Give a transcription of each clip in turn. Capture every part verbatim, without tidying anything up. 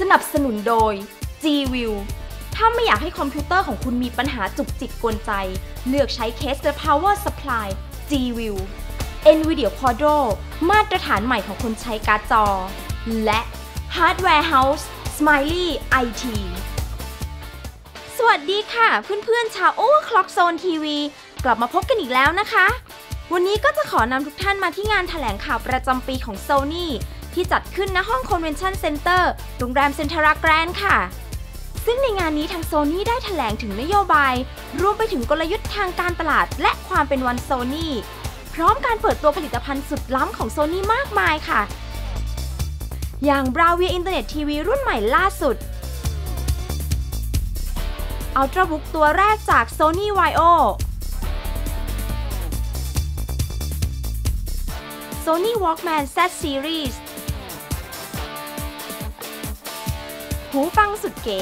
นับสนุนโดย G-View ถ้าไม่อยากให้คอมพิวเตอร์ของคุณมีปัญหาจุกจิกกวนใจเลือกใช้เคส The Power Supply G-View NVIDIA Quadro มาตรฐานใหม่ของคนใช้การ์ดจอและ Hardware House Smiley ไอ ที สวัสดีค่ะเพื่อนๆชาว Overclock Zone ที วี กลับมาพบกันอีกแล้วนะคะวันนี้ก็จะขอนำทุกท่านมาที่งานแถลงข่าวประจำปีของ Sony ที่จัดขึ้นณห้อง Convention Center โรงแรมเซ็นทราแกรนด์ค่ะซึ่งในงานนี้ทาง Sony ได้แถลงถึงนโยบายรวมไปถึงกลยุทธ์ทางการตลาดและความเป็นวัน Sony พร้อมการเปิดตัวผลิตภัณฑ์สุดล้ำของ Sony มากมายค่ะอย่าง Bravia Internet ที วี รุ่นใหม่ล่าสุด Ultrabook ตัวแรกจาก Sony ไวโอ Sony Walkman แซด Series หูฟังสุดเก๋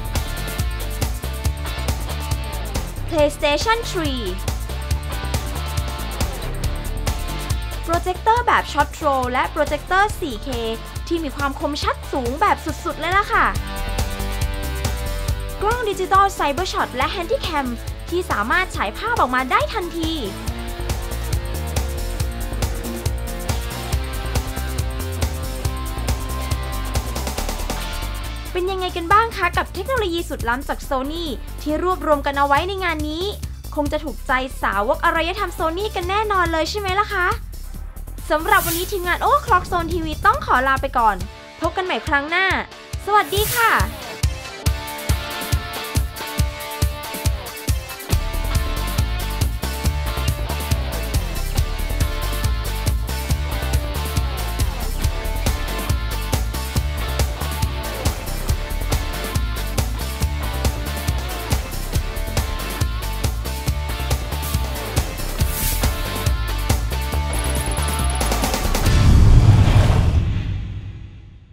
PlayStation ทรี โปรเจคเตอร์แบบช็อตโทรและโปรเจคเตอร์ โฟร์เค ที่มีความคมชัดสูงแบบสุดๆเลยล่ะค่ะกล้องดิจิตอลไซเบอร์ช็อตและแฮนดี้แคมที่สามารถฉายภาพออกมาได้ทันทีเป็นยังไงกันบ้างคะกับเทคโนโลยีสุดล้ำจาก Sony ที่รวบรวมกันเอาไว้ในงานนี้คงจะถูกใจสาวกอารยธรรม Sony กันแน่นอนเลยใช่ไหมล่ะคะสำหรับวันนี้ทีมงาน Overclock Zone ที วี ต้องขอลาไปก่อนพบกันใหม่ครั้งหน้าสวัสดีค่ะ